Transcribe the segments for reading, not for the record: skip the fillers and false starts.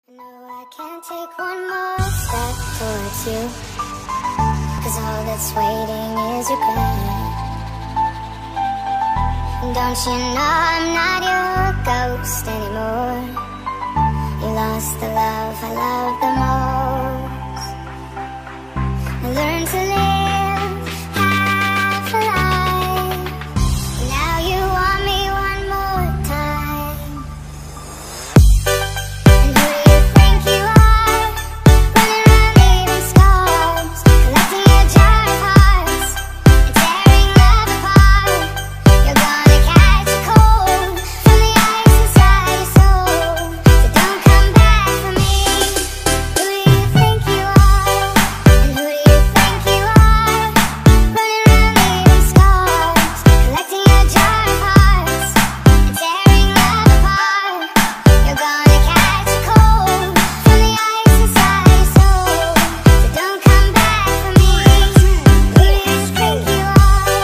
No, I can't take one more step towards you, 'cause all that's waiting is regret. Don't you know I'm not your ghost anymore? You lost the love I love the most. I learned to live half a life. Now you want me one more time. And who do you think you are? Running around leaving scars, collecting your jar of hearts and tearing love apart. You're gonna catch a cold from the ice inside your soul, so don't come back for me. Who do you think you are? And who do you think you are? Running around leaving scars, collecting your jar of hearts and tearing love apart. You're gonna catch a cold from the ice inside your soul, so don't come back for me. Who do you think you are?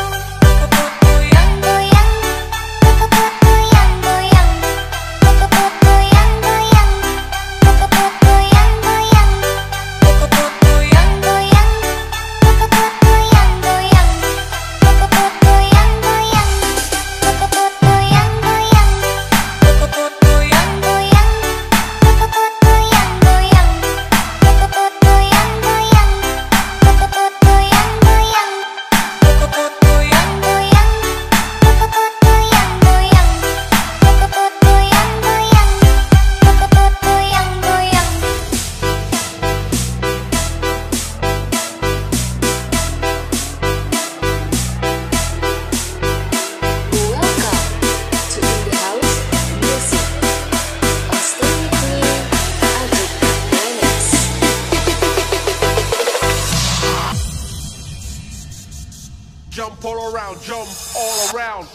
Jump all around, jump all around.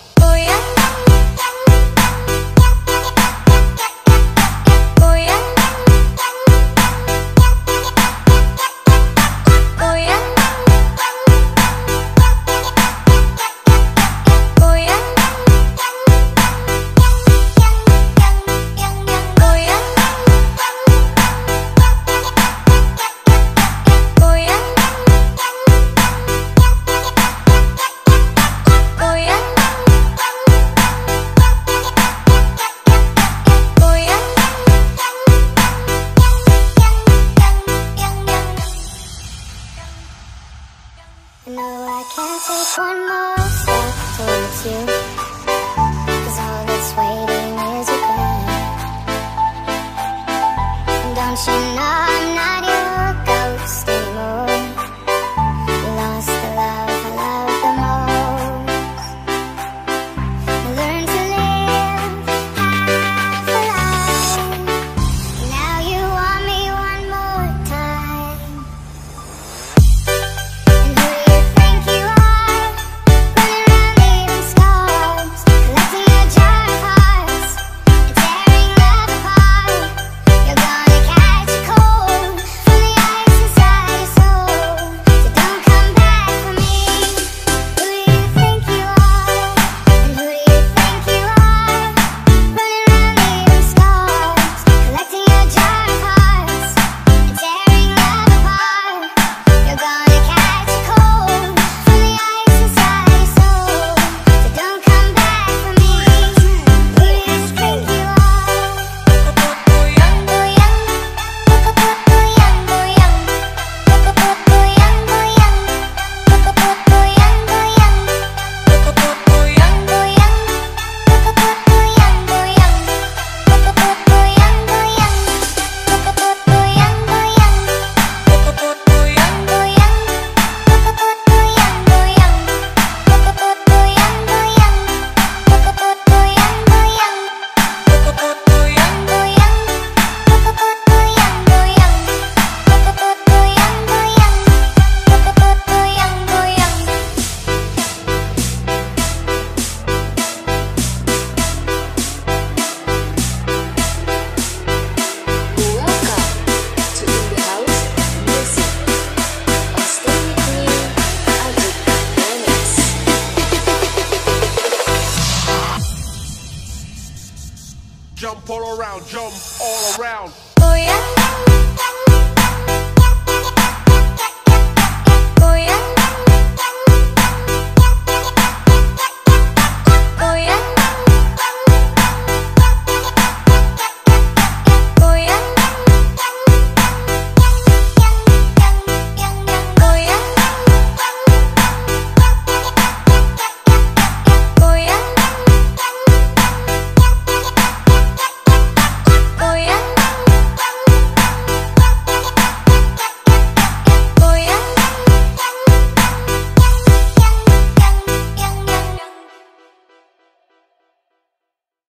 No, I can't take one more step towards you, 'cause all that's waiting is regret. Don't you know I'm not your ghost anymore? You lost the love I love the most. I learned to live half a life. Now you want me one more time. And who do you think you are? Running around leaving scars, collecting your jar of hearts and tearing love apart. You're gonna catch a cold from the ice inside your soul, so don't come back for me. Who do you think you are? And who do you think you are? Running around leaving scars, collecting your jar of hearts and tearing love apart. You're gonna catch a cold from the ice inside your soul, so don't come back for me. Who do you think you are? Jump all around, jump all around. goyang